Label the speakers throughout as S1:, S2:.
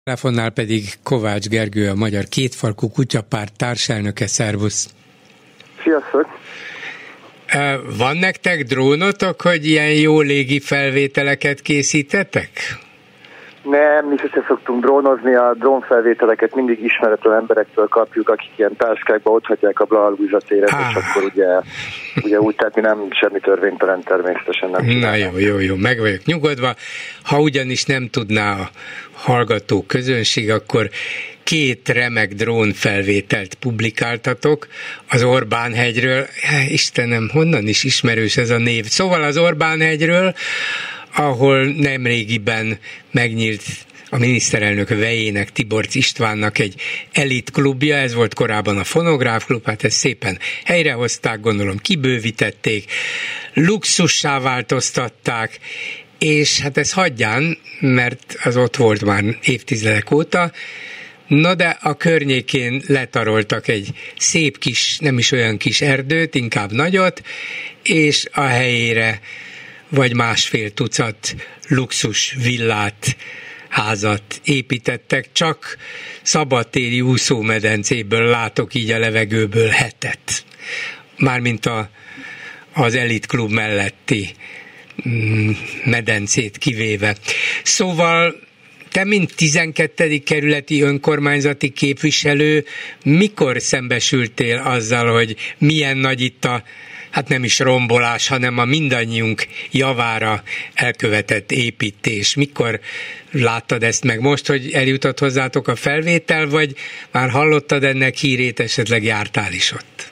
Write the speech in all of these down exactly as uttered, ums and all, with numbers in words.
S1: Telefonnál pedig Kovács Gergő, a Magyar Kétfarkú Kutyapárt társelnöke. Szervusz!
S2: Sziasztok!
S1: Van nektek drónotok, hogy ilyen jó légi felvételeket készítetek?
S2: Nem, mi se szoktunk drónozni, a drónfelvételeket mindig ismeretlen emberektől kapjuk, akik ilyen táskákba otthagyják a Blahalújzatéret, ah. és akkor ugye, ugye úgy, tehát mi nem semmi törvénytelen természetesen nem csinálunk.
S1: Na jó, jó, jó, meg vagyok nyugodva. Ha ugyanis nem tudná a hallgató közönség, akkor két remek drónfelvételt publikáltatok az Orbán-hegyről. Istenem, honnan is ismerős ez a név? Szóval az Orbán-hegyről, ahol nemrégiben megnyílt a miniszterelnök vejének, Tiborcs Istvánnak egy elitklubja, ez volt korábban a Fonográf klub, hát ezt szépen helyrehozták, gondolom kibővítették, luxussá változtatták, és hát ez hagyján, mert az ott volt már évtizedek óta, na de a környékén letaroltak egy szép kis, nem is olyan kis erdőt, inkább nagyot, és a helyére vagy másfél tucat luxus villát, házat építettek, csak szabadtéri úszómedencéből látok így a levegőből hetet. Mármint a, az elitklub melletti mm, medencét kivéve. Szóval te, mint tizenkettedik kerületi önkormányzati képviselő, mikor szembesültél azzal, hogy milyen nagy itt a, hát nem is rombolás, hanem a mindannyiunk javára elkövetett építés? Mikor láttad ezt meg? Most, hogy eljutott hozzátok a felvétel, vagy már hallottad ennek hírét, esetleg jártál is ott?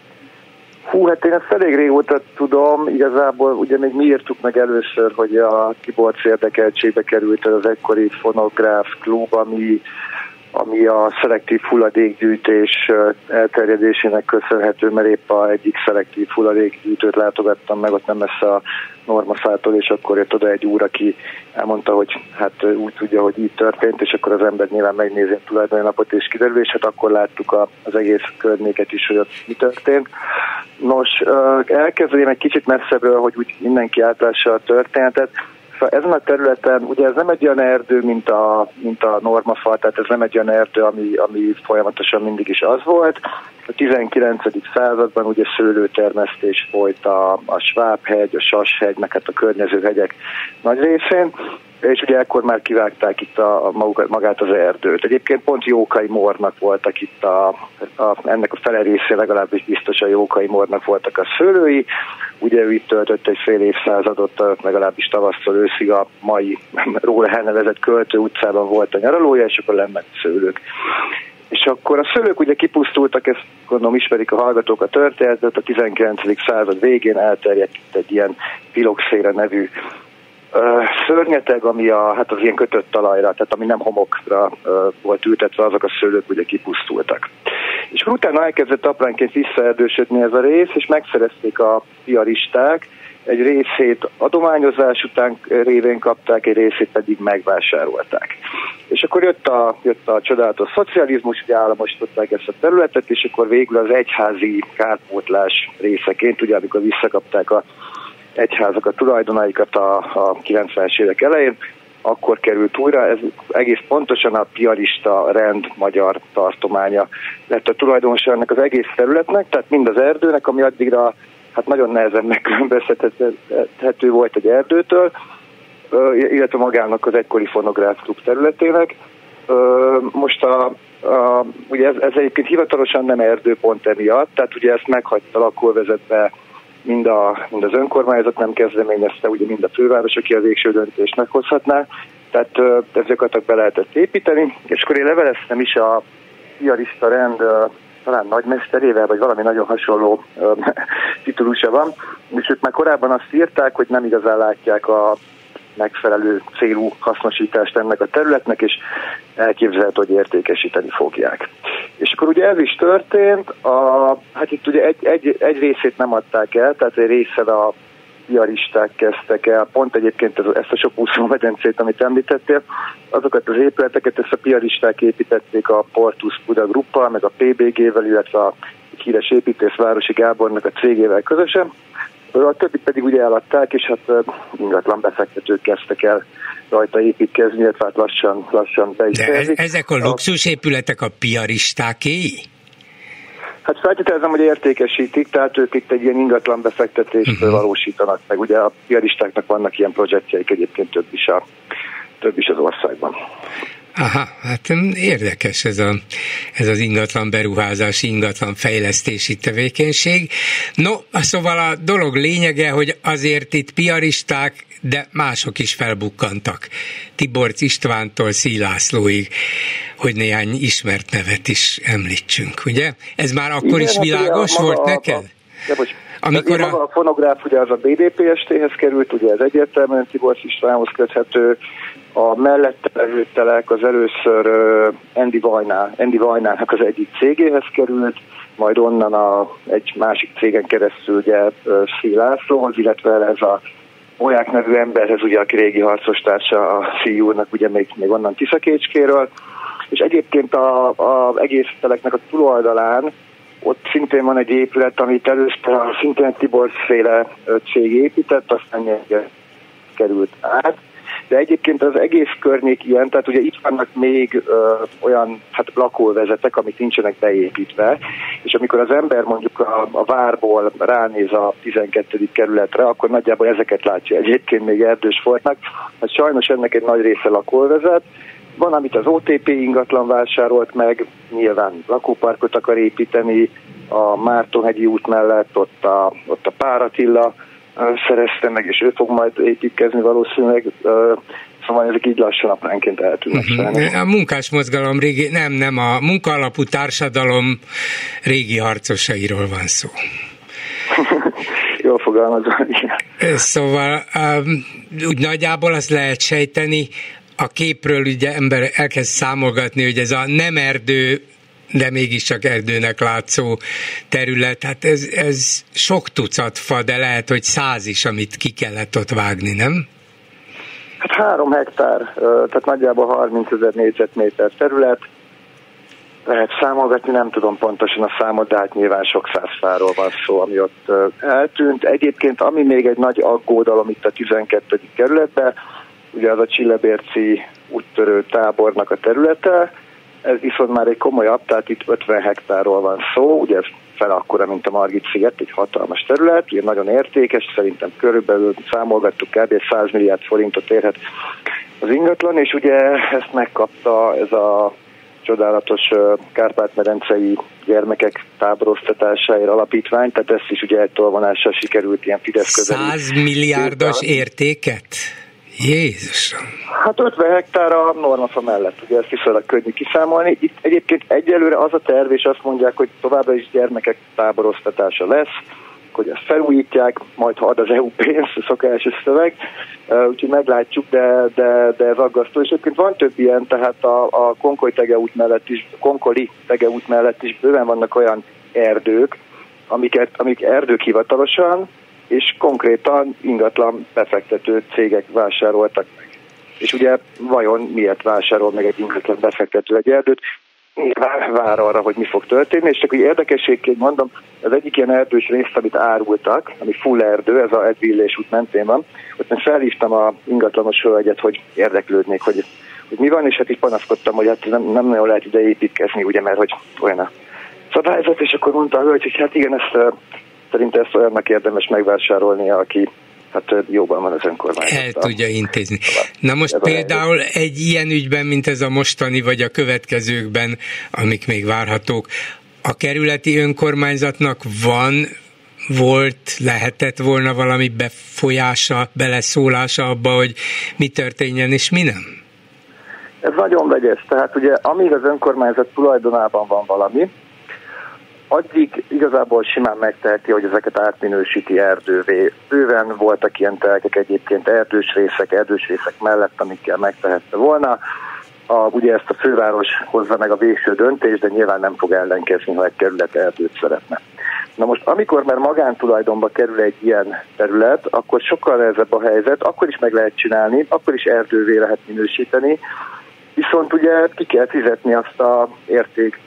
S2: Hú, hát én ezt elég régóta tudom, igazából ugye még mi írtuk meg először, hogy a Tiborcs érdekeltségbe került az egykori Fonográf klub, ami ami a szelektív hulladékgyűjtés elterjedésének köszönhető, mert épp a egyik szelektív hulladékgyűjtőt látogattam meg, ott nem messze a Normaszától, és akkor jött oda egy úr, aki elmondta, hogy hát úgy tudja, hogy így történt, és akkor az ember nyilván megnézi a tulajdonlapot, és kiderül, és hát akkor láttuk az egész környéket is, hogy ott mi történt. Nos, elkezdem egy kicsit messzebbről, hogy úgy mindenki átlássa a történetet. Szóval ezen a területen, ugye ez nem egy olyan erdő, mint a, mint a normafal, tehát ez nem egy olyan erdő, ami, ami folyamatosan mindig is az volt. A tizenkilencedik században ugye szőlőtermesztés folyt a, a Svábhegy, a Sashegy, meg hát a környező hegyek nagy részén, és ugye ekkor már kivágták itt a, a magát az erdőt. Egyébként pont Jókai Mornak voltak itt, a, a, ennek a fele részén legalábbis biztosan Jókai Mornak voltak a szőlői. Ugye ő itt töltött egy fél évszázadot, legalábbis tavasztól őszig a mai róla elnevezett Költő utcában volt a nyaralója, és akkor lement szőlők. És akkor a szőlők ugye kipusztultak, ezt gondolom ismerik a hallgatók a történetet, a tizenkilencedik század végén elterjedt itt egy ilyen filoxéra nevű szörnyeteg, ami a, hát az ilyen kötött talajra, tehát ami nem homokra uh, volt ültetve, azok a szőlők ugye kipusztultak. És akkor utána elkezdett apránként visszaerdősödni ez a rész, és megszerezték a piaristák, egy részét adományozás után révén kapták, egy részét pedig megvásárolták. És akkor jött a, jött a csodálatos szocializmus, ugye államosították ezt a területet, és akkor végül az egyházi kárpótlás részeként, ugye amikor visszakapták a egyházak a tulajdonaikat a, a kilencvenes évek elején, akkor került újra, ez egész pontosan a piarista rend magyar tartománya lett a tulajdonosa ennek az egész területnek, tehát mind az erdőnek, ami addigra hát nagyon nehezen megkülönböztethető volt egy erdőtől, illetve magának az egykori Fonográf klub területének. Most a, a, ugye ez, ez egyébként hivatalosan nem erdő pont emiatt, tehát ugye ezt meghagyta lakóvezetbe mind, a, mind az önkormányzat nem kezdeményezte, ugye mind a főváros, aki a végső döntést meghozhatná, tehát ezeket be lehetett építeni, és akkor én leveleztem is a piarista rend talán nagymesterével, vagy valami nagyon hasonló titulusa van, és ők már korábban azt írták, hogy nem igazán látják a megfelelő célú hasznosítást ennek a területnek, és elképzelhető, hogy értékesíteni fogják. És akkor ugye ez is történt, a, hát itt ugye egy, egy, egy részét nem adták el, tehát egy részen a piaristák kezdtek el, pont egyébként ezt a sok úszó medencét, amit említettél, azokat az épületeket, ezt a piaristák építették a Portus Buda Gruppal, meg a pé bé gé-vel, illetve a híres építész Városi Gábornak a cégével közösen, A többit pedig ugye eladták, és hát ingatlan befektetők kezdtek el rajta építkezni, illetve hát lassan, lassan be is
S1: De ez, ezek a luxusépületek a piaristákéi?
S2: Hát feltételezem, hogy értékesítik, tehát ők itt egy ilyen ingatlan befektetést uh-huh. valósítanak meg. Ugye a piaristáknak vannak ilyen projektjeik, egyébként több is, a, több is az országban.
S1: Aha, hát érdekes ez, a, ez az ingatlan beruházási, ingatlan fejlesztési tevékenység. No, szóval a dolog lényege, hogy azért itt piaristák, de mások is felbukkantak. Tiborcs Istvántól Szíj Lászlóig, hogy néhány ismert nevet is említsünk, ugye? Ez már akkor igen, is világos hát, volt a, neked?
S2: A, a, most, amikor a, a fonográf ugye az a bé dé pé es té-hez került, ugye ez egyértelműen Tiborcs Istvánhoz köthető. A mellette levő telek az először uh, Andy Vajná, Andy Vajnának az egyik cégéhez került, majd onnan a, egy másik cégen keresztül ugye uh, Szíj Lászlóhoz, illetve ez a Olyák nevű emberhez, ugye, aki régi harcostársa a Szíj úrnak, ugye még, még onnan Tiszakécskéről, és egyébként a, a egész teleknek a túloldalán ott szintén van egy épület, amit először a szintén Tiborcs-féle cég épített, aztán került át. De egyébként az egész környék ilyen, tehát ugye itt vannak még ö, olyan hát lakóvezetek, amik nincsenek beépítve, és amikor az ember mondjuk a, a várból ránéz a tizenkettedik kerületre, akkor nagyjából ezeket látja egyébként még erdősfoltnak. Hát sajnos ennek egy nagy része lakóvezet. Van, amit az o té pé ingatlan vásárolt meg, nyilván lakóparkot akar építeni, a Mártonhegyi út mellett ott a, ott a Pár Attila szerezte meg, és ő fog majd építkezni valószínűleg, szóval ezek így lassan apránként eltűnnek.
S1: Uh-huh. A munkásmozgalom régi, nem, nem, a munkaalapú társadalom régi harcosairól van szó.
S2: Jól fogalmazom.
S1: Szóval um, úgy nagyjából azt lehet sejteni, a képről ugye ember elkezd számolgatni, hogy ez a nem erdő, de mégiscsak erdőnek látszó terület, hát ez, ez sok tucat fa, de lehet, hogy száz is, amit ki kellett ott vágni, nem?
S2: Hát három hektár, tehát nagyjából harmincezer négyzetméter terület, lehet számolgatni, nem tudom pontosan a számot, de hát nyilván sok száz fáról van szó, ami ott eltűnt. Egyébként, ami még egy nagy aggódalom itt a tizenkettedik kerületben, ugye az a Csillebérci úttörő tábornak a területe, ez viszont már egy komolyabb, tehát itt ötven hektárról van szó, ugye ez fel akkora, mint a Margit-sziget, egy hatalmas terület, ugye nagyon értékes, szerintem körülbelül számolgattuk kb. száz milliárd forintot érhet az ingatlan, és ugye ezt megkapta ez a csodálatos Kárpát-medencei gyermekek táboroztatásáért alapítvány, tehát ezt is ugye egy tolvonással sikerült ilyen Fidesz közeli.
S1: száz milliárdos értéket? Jézusom!
S2: Hát ötven hektár a normafa mellett, ugye ezt viszonylag könnyű kiszámolni. Itt egyébként egyelőre az a terv, és azt mondják, hogy továbbra is gyermekek táboroztatása lesz, hogy ezt felújítják, majd ha ad az é u pénzt, a szokásos szöveg, úgyhogy meglátjuk, de, de, de ez aggasztó. És egyébként van több ilyen, tehát a, a Konkoly tegeút mellett is, Konkoli tegeút mellett is bőven vannak olyan erdők, amiket, amik erdők hivatalosan, és konkrétan ingatlan befektető cégek vásároltak meg. És ugye vajon miért vásárol meg egy ingatlan befektető egy erdőt? Nyilván vár arra, hogy mi fog történni, és csak úgy érdekességként mondom, az egyik ilyen erdős részt, amit árultak, ami full erdő, ez a Edvillés út mentén van, ott én felhívtam a ingatlanos hölgyet, hogy érdeklődnék, hogy, hogy mi van, és hát így panaszkodtam, hogy hát nem, nem nagyon lehet ide építkezni, ugye, mert hogy olyan a szabályzat, és akkor mondta a hölgy, hogy hát igen, ezt szerintem ezt olyannak érdemes megvásárolnia, aki hát jóban van az önkormányzat.
S1: El tudja intézni. Na most például egy ilyen ügyben, mint ez a mostani, vagy a következőkben, amik még várhatók, a kerületi önkormányzatnak van, volt, lehetett volna valami befolyása, beleszólása abba, hogy mi történjen és mi nem?
S2: Ez nagyon vegyes. Tehát ugye amíg az önkormányzat tulajdonában van valami, addig igazából simán megteheti, hogy ezeket átminősíti erdővé. Bőven voltak ilyen telkek egyébként erdős részek, erdős részek mellett, amikkel megtehette volna. A, ugye ezt a főváros hozza meg a végső döntést, de nyilván nem fog ellenkezni, ha egy kerület erdőt szeretne. Na most, amikor már magántulajdonba kerül egy ilyen terület, akkor sokkal nehezebb a helyzet, akkor is meg lehet csinálni, akkor is erdővé lehet minősíteni, viszont ugye ki kell fizetni azt a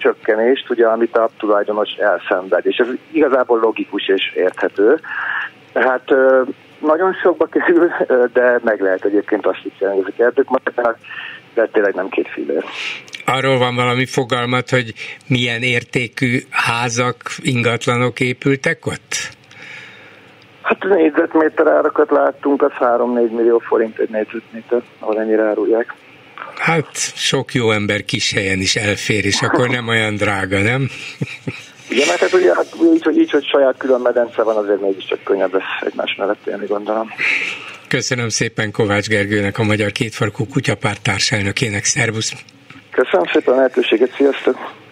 S2: értékcsökkenést, ugye, amit a tulajdonos elszenved, és ez igazából logikus és érthető. Hát nagyon sokba kerül, de meg lehet egyébként azt hiszem, hogy ezek erdők maradnak, de tényleg nem két fillér.
S1: Arról van valami fogalmat, hogy milyen értékű házak, ingatlanok épültek ott?
S2: Hát a négyzetméter árakat láttunk, az három-négy millió forint egy négyzetméter, ahol ennyire árulják.
S1: Hát sok jó ember kis helyen is elfér, és akkor nem olyan drága, nem?
S2: Igen, mert hát ugye hát, így, hogy, így, hogy saját külön medence van, azért mégiscsak könnyebb lesz egymás mellett élni, gondolom.
S1: Köszönöm szépen Kovács Gergőnek, a Magyar Kétfarkú Kutyapárt társelnökének. Szervusz!
S2: Köszönöm szépen a lehetőséget, sziasztok!